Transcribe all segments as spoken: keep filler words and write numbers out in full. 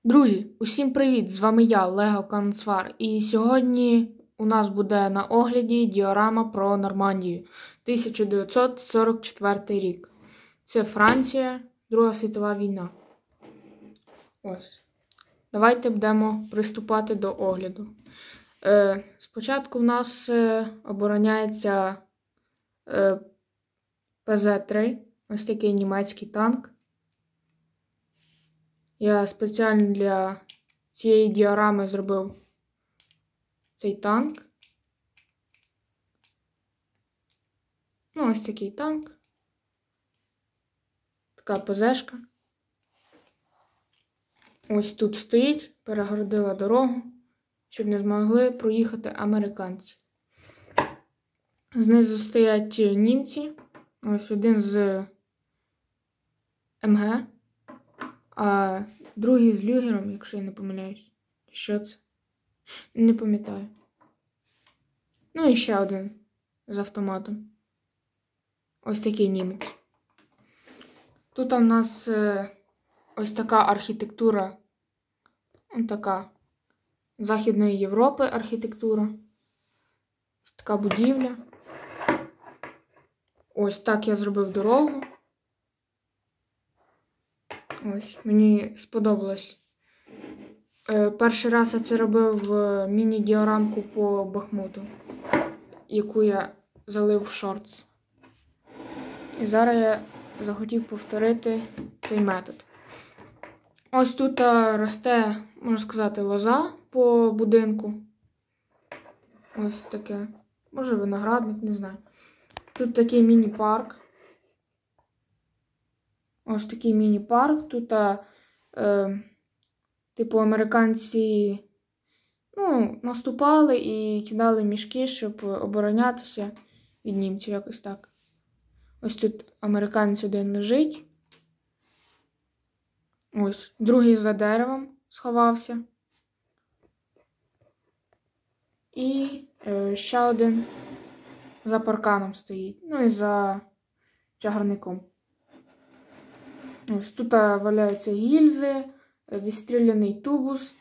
Друзі, усім привіт! З вами я, Лего Канцвар. І сьогодні у нас буде на огляді діорама про Нормандію, тисяча дев'ятсот сорок четвертий рік. Це Франція, Друга світова війна. Ось. Давайте будемо приступати до огляду. Е, спочатку в нас е, обороняється е, Пе Зе три, ось такий німецький танк. Я спеціально для цієї діорами зробив цей танк. Ну, ось такий танк. Така ПЗшка. Ось тут стоїть, перегородила дорогу, щоб не змогли проїхати американці. Знизу стоять німці. Ось один з Ем Ге. А другий з люгером, якщо я не помиляюсь. Що це? Не пам'ятаю. Ну і ще один з автоматом. Ось такий німець. Тут у нас е, ось така архітектура. Ось така Західної Європи архітектура. Ось така будівля. Ось так я зробив дорогу. Ось, мені сподобалось. Е, перший раз я це робив в міні-діорамку по Бахмуту, яку я залив в шортс. І зараз я захотів повторити цей метод. Ось тут росте, можна сказати, лоза по будинку. Ось таке. Може виноградник, не знаю. Тут такий міні-парк. Ось такий міні-парк. Тут, е, типу, американці ну, наступали і кидали мішки, щоб оборонятися від німців, якось так. Ось тут американець один лежить. Ось, другий за деревом сховався. І е, ще один за парканом стоїть. Ну і за чагарником. Ось тут валяються гільзи, відстріляний тубус.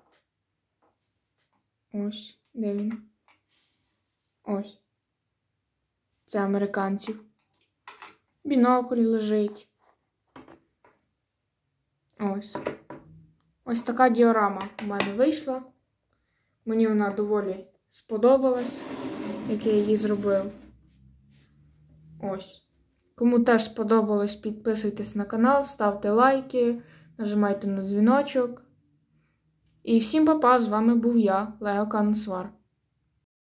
Ось, де він? Ось. Це американців. Бінокль лежить. Ось. Ось така діорама у мене вийшла. Мені вона доволі сподобалась, як я її зробив. Ось. Кому теж сподобалось, підписуйтесь на канал, ставте лайки, нажимайте на дзвіночок. І всім па-па, з вами був я, Лего Канцвар.